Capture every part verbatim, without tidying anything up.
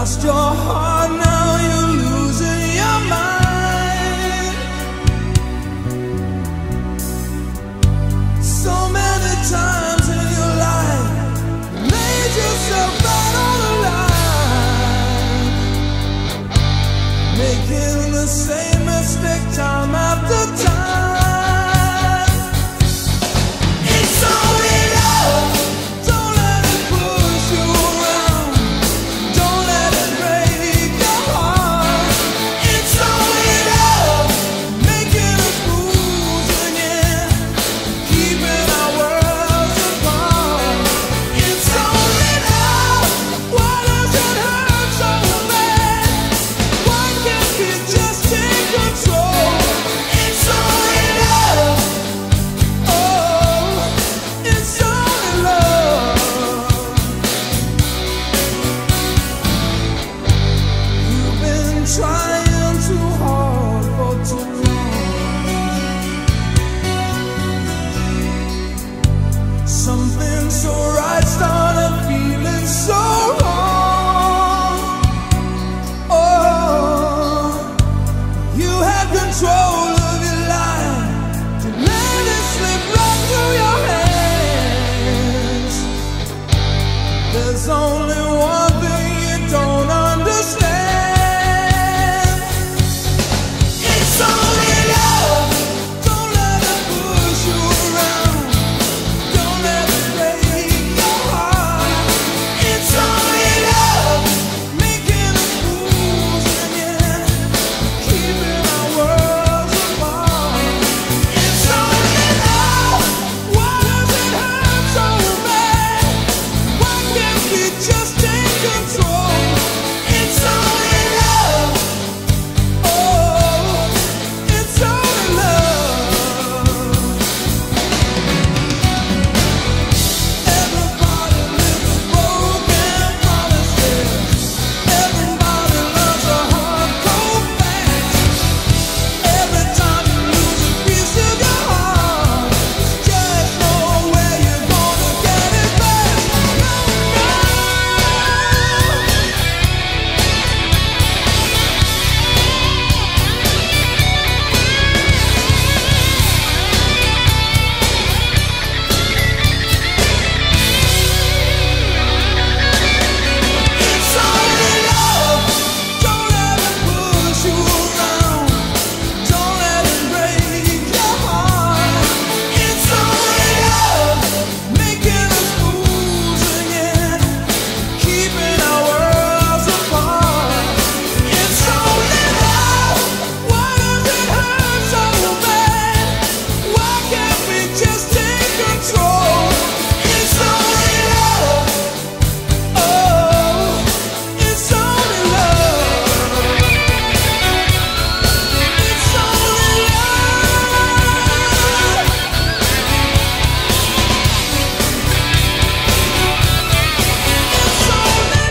lost your heart, now you're losing your mind. So many times in your life you made yourself right on the line, making the same mistake time after time. It's only love. Don't let it push you around. Don't let it break your heart. It's only love, making us lose again, keeping our worlds apart. It's only love. Why does it hurt so bad? Why can't we just take control? It's only love. Oh, it's only love. You've been trying too hard for too long. Something so right started feeling so wrong. Oh, you had control of your life, to let it slip right through your hands. There's only one thing you don't understand. It's only love. Don't let it push you around. Don't let it break your heart. It's only love, making us fools again, keeping our worlds apart. It's only love. Why does it hurt so bad? Why can't we just take control? It's only love. Oh, it's only love. Everybody lives broken promises. Everybody loves a hard, cold fact. Every time you lose a piece of your heart, just know where you're gonna get it back. No, no. It's only love. Don't let it push you around. Don't let it break your heart. It's only love, making us fools again, keeping our worlds apart. It's only love. Why does it hurt so bad? Why can't we just take control? It's only love. Oh, it's only love. It's only love. It's only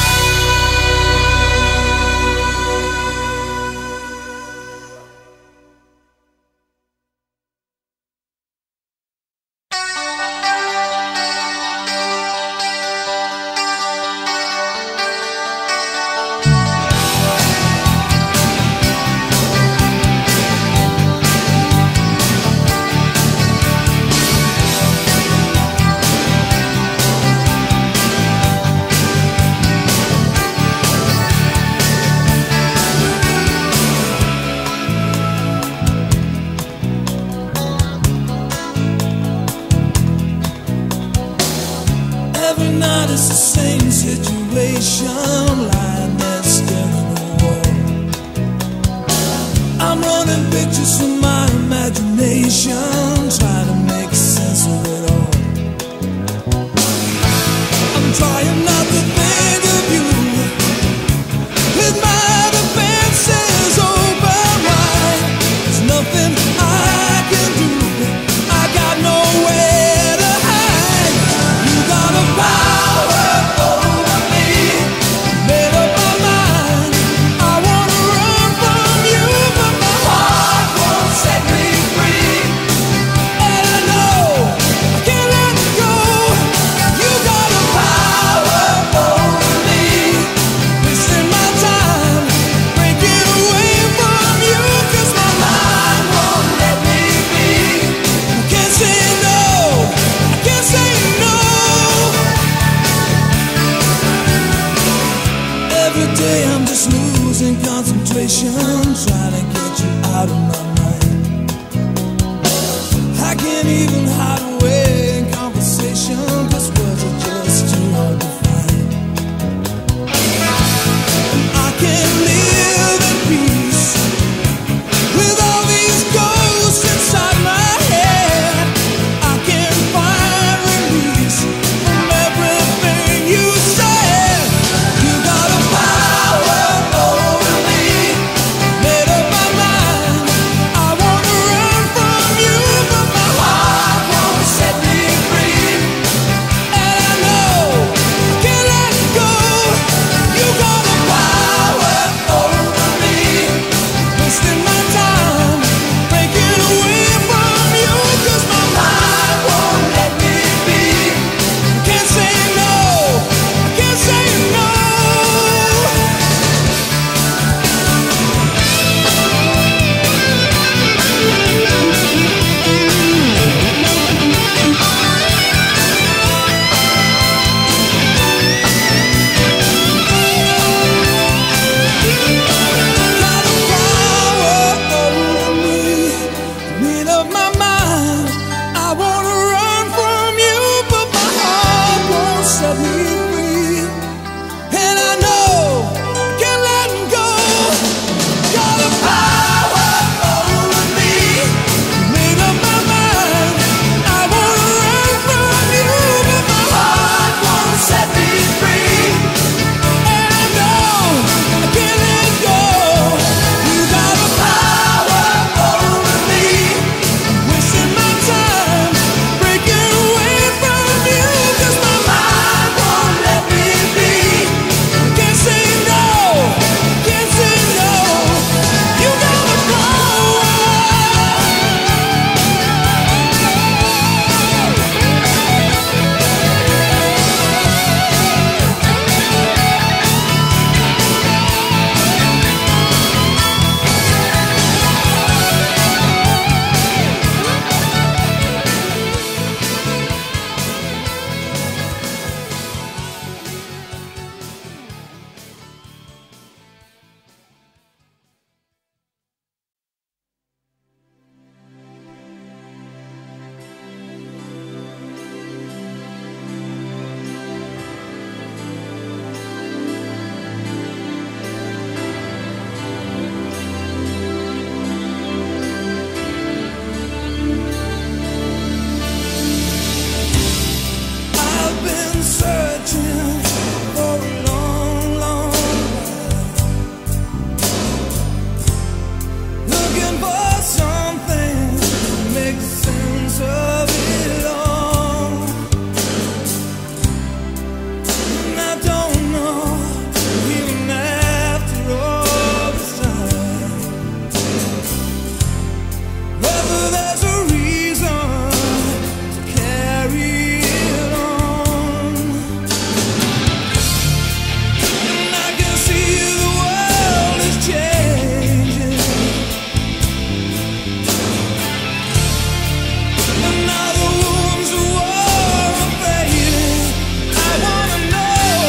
Every night it's the same situation, lying there staring at the wall. I'm running pictures from my imagination, trying to make sense of it all. I'm trying not to think of you, with my defenses open wide. There's nothing I can do, I got nowhere to hide. You got a power over me, made up my mind. I wanna run from you, but my heart won't set me free. Lately I'm just losing concentration, trying to get you out of my mind. I can't even hide away in conversation, 'cause words are just too hard to find. I can't live in peace with all these ghosts inside my head. I can't find release from everything you said. You got a power over me, made up my mind. I wanna run from you, but my heart won't set me free. And I know I can't let go. You got a power over me, wasting my time, breaking away from you, 'cause my mind won't let me be. Can't say no, can't say no. Got a power over me, made up my mind. I wanna run from you, but my heart won't set me free. And I know can't let go. Got a power over me, made up my mind. I wanna run from you, but my heart won't set me free. And I know I can't let go. You got a power over me, wasting my time, breaking away from you, 'cause my mind won't let me be. Can't say no, can't say no. You got a power. I've been searching for a long, long while, looking for something to make sense of it all. And I don't know, even after all this time, whether there's a reason to carry it on. And I can see the world is changing, and now the wounds of war are fading. I wanna know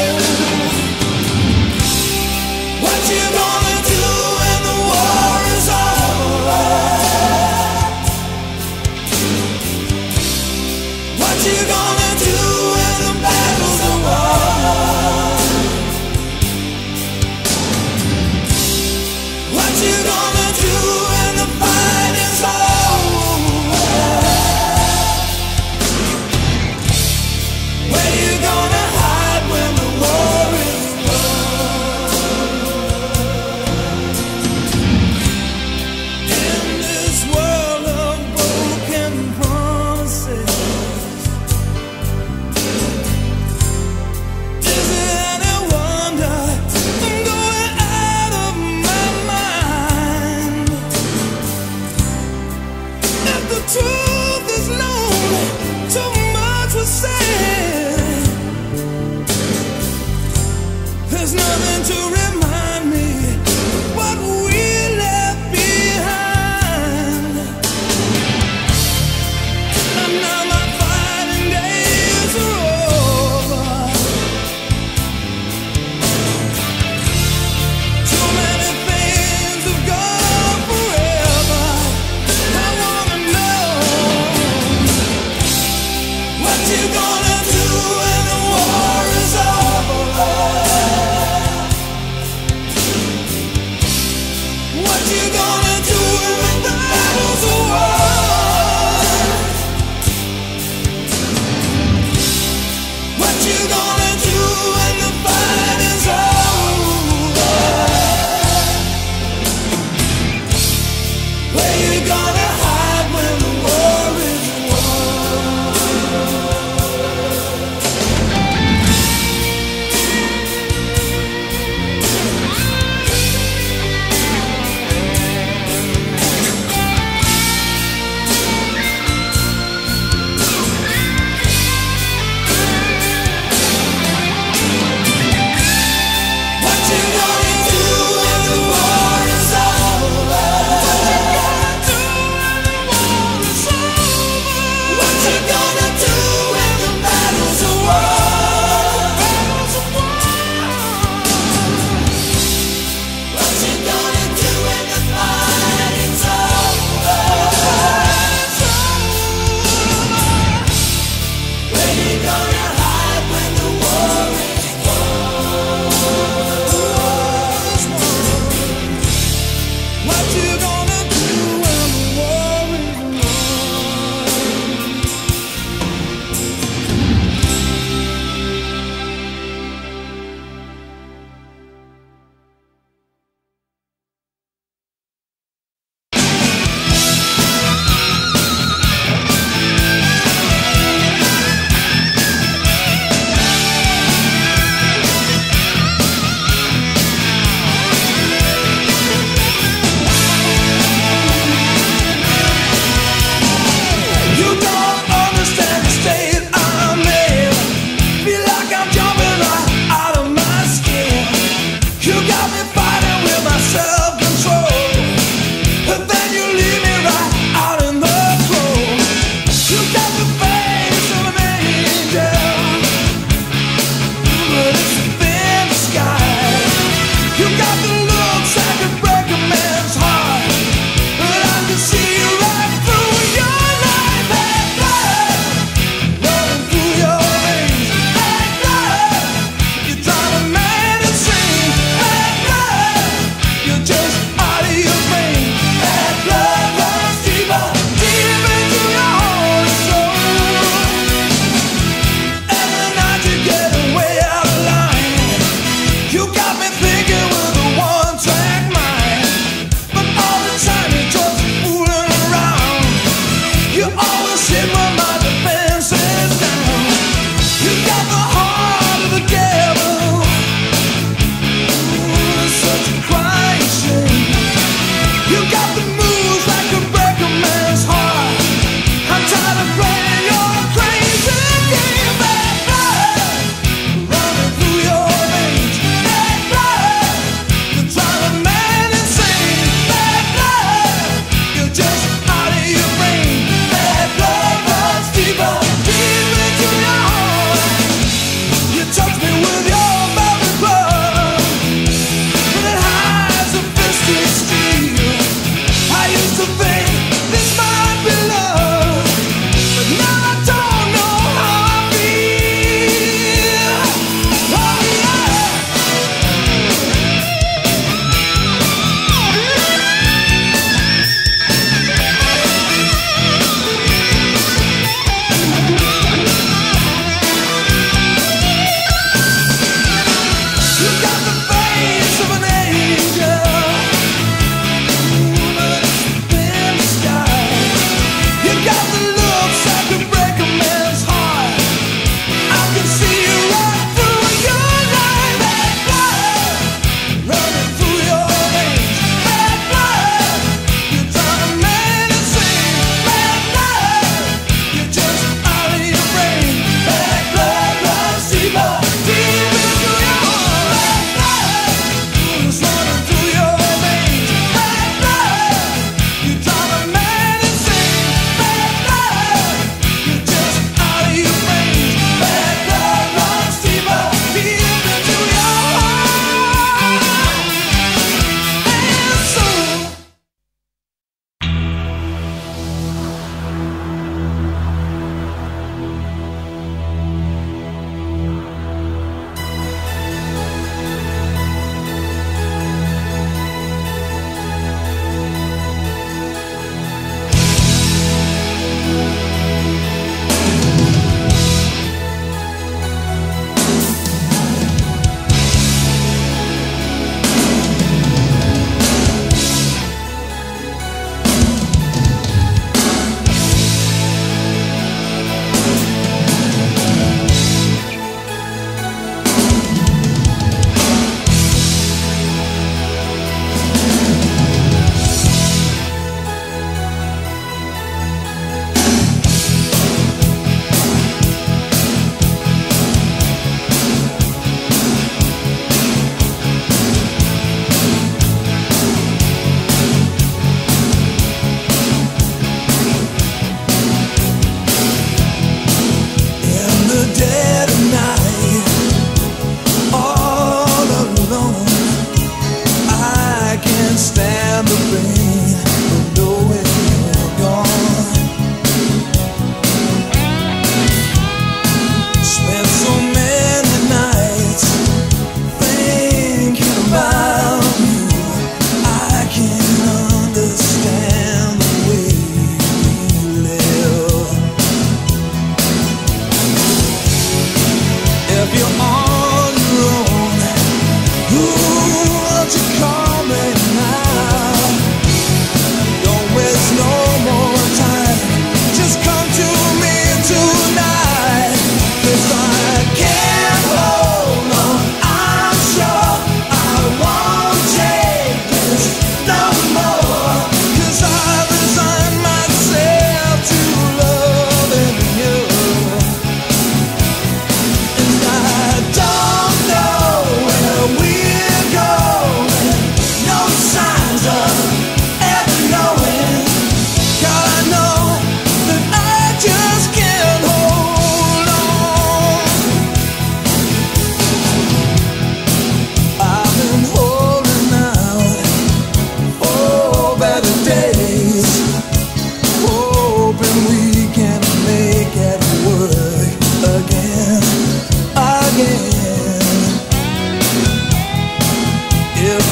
what you gonna do when the war is over. What you gonna do when the battles are won? What you gonna do when the fight is over? Where you gonna hide when the war is won? In this world of broken promises, is it any wonder I'm going out of my mind? If the truth is known, too much was said. There's nothing to remind me of what we left behind. And now my fighting days are over.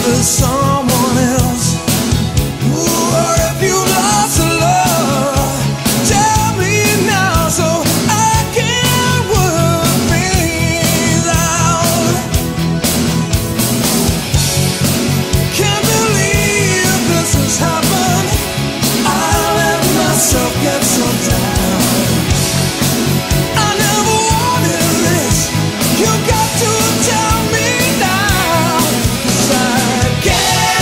with someone else. Ooh, or if you lost a love, tell me now so I can work things out. Can't believe this has happened. I let myself get so down. I never wanted this. You got to tell me now, 'cause I can't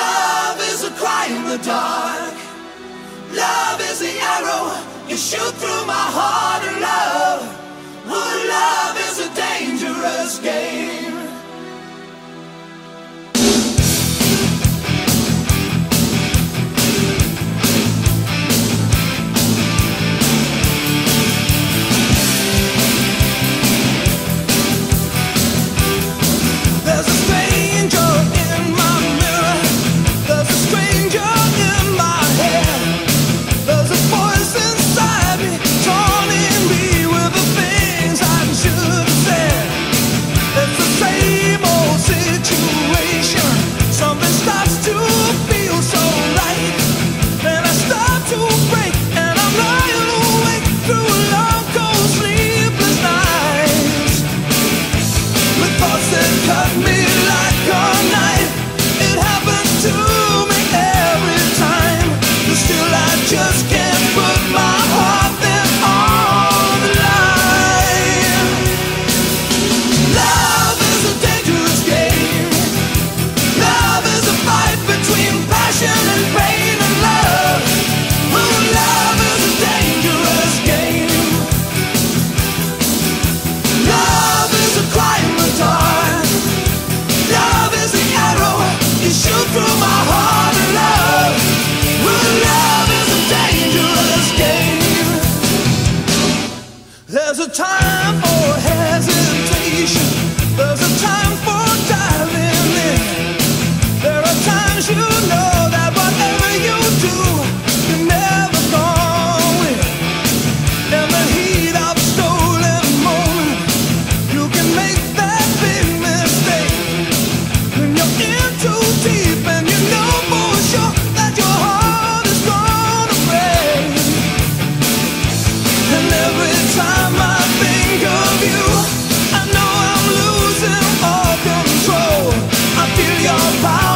Love is a cry in the dark. Love is the arrow you shoot through my heart of love. Oh, love is a dangerous game. There's a stranger in my mirror. There's a stranger in my head. There's a voice inside me taunting me with the things I should have said. It's the same old situation. Something starts to feel so right. Then I start to break, and I'm lying awake through long, cold, sleepless nights. With thoughts that cut me like a knife. It happens to me every time, but still I just can't put my heart there on the line. Love is a dangerous game. Love is a fight between passion and pain and love. Oh, love is a dangerous game. Love is a cry in the dark. Love is the arrow you shoot through my heart of love. Oh, love is a dangerous game. There's a time for hesitation. There's a time for diving in. There are times you know that whatever you do, you're never gonna win. In the heat of a stolen moment, you can make that big mistake. When you're in too deep and you know for sure that your heart is gonna break. And every time I think of you, I know I'm losing all control. I feel your power